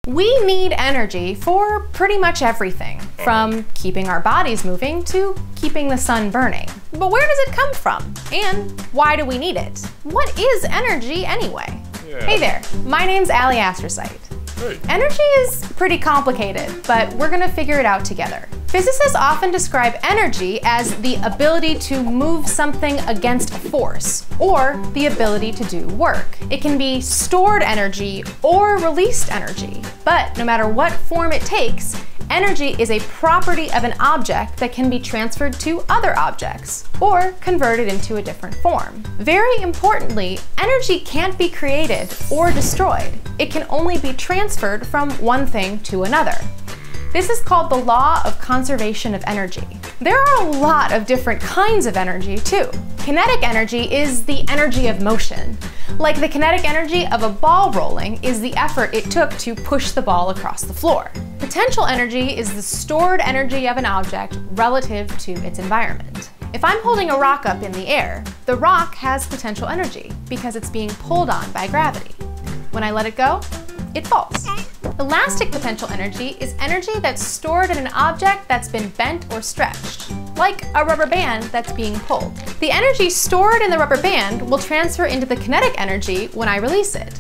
We need energy for pretty much everything, from keeping our bodies moving to keeping the sun burning. But where does it come from? And why do we need it? What is energy anyway? Yeah. Hey there, my name's Allie Astrocyte. Hey. Energy is pretty complicated, but we're gonna figure it out together. Physicists often describe energy as the ability to move something against a force, or the ability to do work. It can be stored energy or released energy, but no matter what form it takes, energy is a property of an object that can be transferred to other objects, or converted into a different form. Very importantly, energy can't be created or destroyed. It can only be transferred from one thing to another. This is called the law of conservation of energy. There are a lot of different kinds of energy too. Kinetic energy is the energy of motion. Like the kinetic energy of a ball rolling is the effort it took to push the ball across the floor. Potential energy is the stored energy of an object relative to its environment. If I'm holding a rock up in the air, the rock has potential energy because it's being pulled on by gravity. When I let it go, it falls. Elastic potential energy is energy that's stored in an object that's been bent or stretched, like a rubber band that's being pulled. The energy stored in the rubber band will transfer into the kinetic energy when I release it.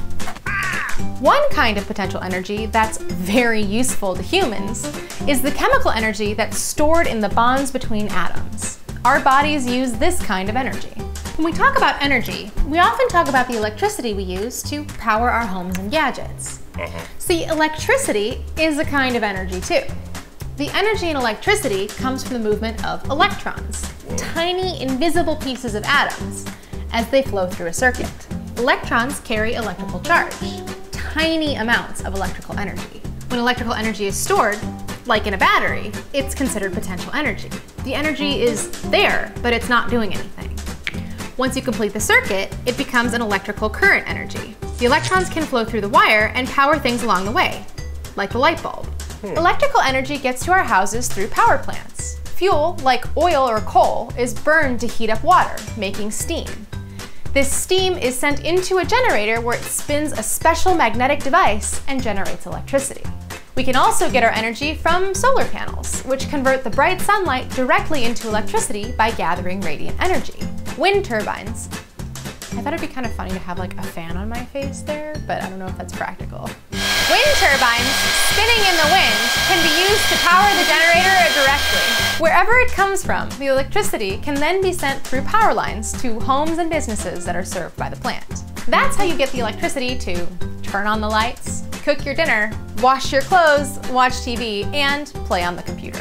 One kind of potential energy that's very useful to humans is the chemical energy that's stored in the bonds between atoms. Our bodies use this kind of energy. When we talk about energy, we often talk about the electricity we use to power our homes and gadgets. See, electricity is a kind of energy too. The energy in electricity comes from the movement of electrons, tiny invisible pieces of atoms, as they flow through a circuit. Electrons carry electrical charge, tiny amounts of electrical energy. When electrical energy is stored, like in a battery, it's considered potential energy. The energy is there, but it's not doing anything. Once you complete the circuit, it becomes an electrical current energy. The electrons can flow through the wire and power things along the way, like the light bulb. Electrical energy gets to our houses through power plants. Fuel, like oil or coal, is burned to heat up water, making steam. This steam is sent into a generator where it spins a special magnetic device and generates electricity. We can also get our energy from solar panels, which convert the bright sunlight directly into electricity by gathering radiant energy. Wind turbines. I thought it'd be kind of funny to have like a fan on my face there, but I don't know if that's practical. Wind turbines, spinning in the wind, can be used to power the generator directly. Wherever it comes from, the electricity can then be sent through power lines to homes and businesses that are served by the plant. That's how you get the electricity to turn on the lights, cook your dinner, wash your clothes, watch TV, and play on the computer.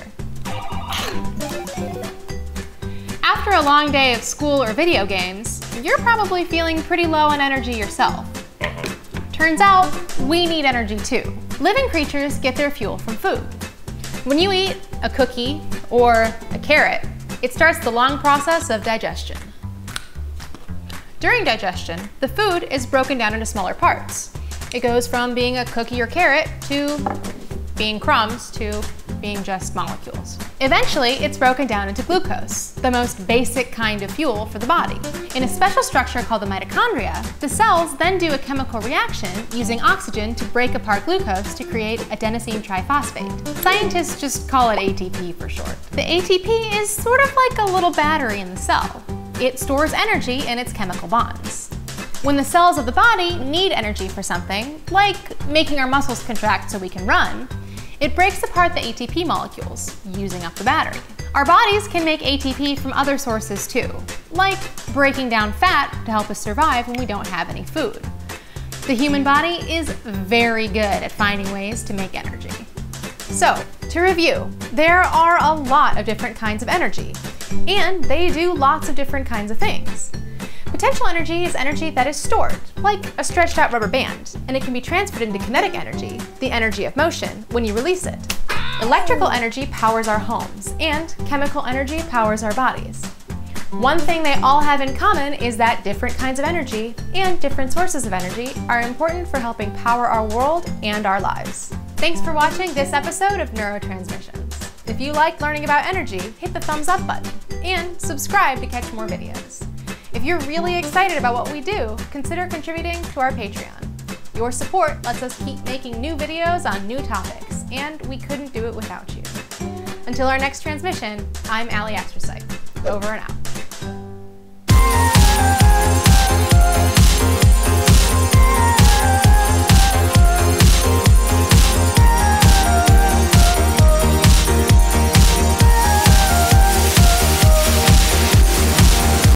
After a long day of school or video games, you're probably feeling pretty low on energy yourself. Turns out, we need energy too. Living creatures get their fuel from food. When you eat a cookie or a carrot, it starts the long process of digestion. During digestion, the food is broken down into smaller parts. It goes from being a cookie or carrot to being crumbs to being just molecules. Eventually, it's broken down into glucose, the most basic kind of fuel for the body. In a special structure called the mitochondria, the cells then do a chemical reaction using oxygen to break apart glucose to create adenosine triphosphate. Scientists just call it ATP for short. The ATP is sort of like a little battery in the cell. It stores energy in its chemical bonds. When the cells of the body need energy for something, like making our muscles contract so we can run, it breaks apart the ATP molecules, using up the battery. Our bodies can make ATP from other sources too, like breaking down fat to help us survive when we don't have any food. The human body is very good at finding ways to make energy. So, to review, there are a lot of different kinds of energy, and they do lots of different kinds of things. Potential energy is energy that is stored, like a stretched out rubber band, and it can be transferred into kinetic energy, the energy of motion, when you release it. Electrical energy powers our homes, and chemical energy powers our bodies. One thing they all have in common is that different kinds of energy and different sources of energy are important for helping power our world and our lives. Thanks for watching this episode of Neuro Transmissions. If you like learning about energy, hit the thumbs up button and subscribe to catch more videos. If you're really excited about what we do, consider contributing to our Patreon. Your support lets us keep making new videos on new topics, and we couldn't do it without you. Until our next transmission, I'm Allie Axtersite. Over and out.